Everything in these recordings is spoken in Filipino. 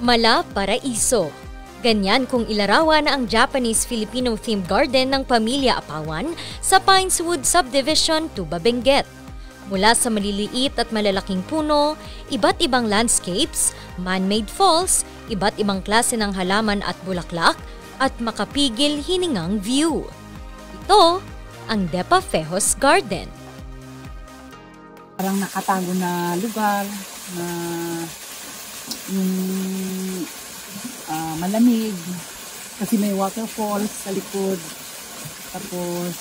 Mala Paraiso. Ganyan kung ilarawan ang Japanese-Filipino themed garden ng Pamilya Apawan sa Pineswood Subdivision, Tuba, Benguet. Mula sa maliliit at malalaking puno, iba't ibang landscapes, man-made falls, iba't ibang klase ng halaman at bulaklak, at makapigil hiningang view. Ito ang Depa Fejos Garden. Parang nakatago na lugar na yung malamig kasi may waterfalls sa likod. Tapos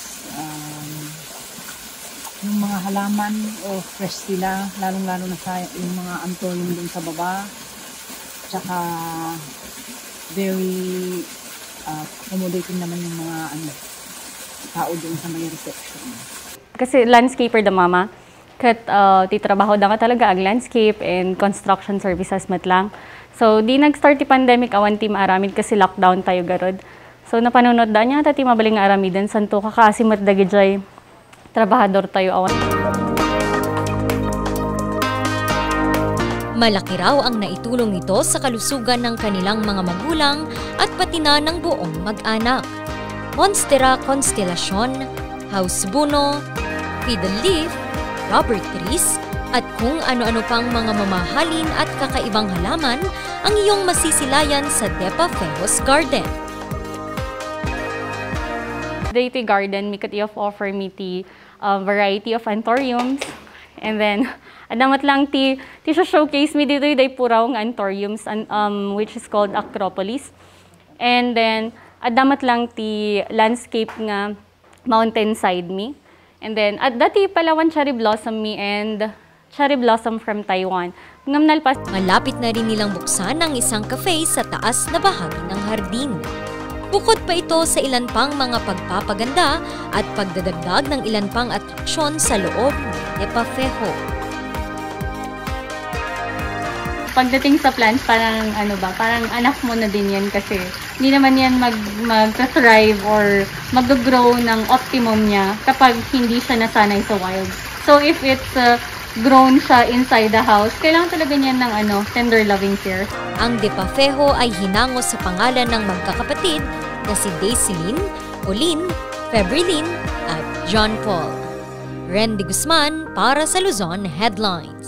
yung mga halaman fresh sila, lalong-lalo na sa yung mga anthurium dun sa baba. Tsaka very accommodating naman yung mga tao dun sa may reception. Kasi landscaper da mama, kat titrabaho da ka talaga ang landscape and construction services mat lang. So di nag-start ti pandemic awan ti maaramid kasi lockdown tayo garod. So napanunod da niya ti mabaling nga aramidan santo kakasimat da gijay trabahador tayo awan. Malaki raw ang naitulong nito sa kalusugan ng kanilang mga magulang at pati na ng buong mag-anak. Monstera Constellation, House Buno, Fiddle Leaf, Rubber Trees, at kung ano-ano pang mga mamahalin at kakaibang halaman ang iyong masisilayan sa Depa Fejos Garden. Dito garden, mikat offer me ti variety of anthuriums. And then, adamat lang ti showcase me dito yung puraw ng anthuriums which is called Acropolis. And then, adamat lang ti landscape nga mountainside me. And then, at dati Palawan cherry blossom me and cherry blossom from Taiwan. Malapit na rin nilang buksan ang isang cafe sa taas na bahagi ng hardin. Bukod pa ito sa ilan pang mga pagpapaganda at pagdadagdag ng ilan pang atraksyon sa loob ng Depa Fejos. Pagdating sa plants, parang parang anak mo na din yan kasi hindi naman yan mag-thrive or mag-grow ng optimum niya kapag hindi siya nasanay sa wild. So if it's grown siya inside the house, kailangan talaga niyan ng tender loving care. Ang Depa Fejos ay hinango sa pangalan ng magkakapatid na si Daisilyn, Pauline, Febrilyn at John Paul. Ren de Guzman para sa Luzon Headline.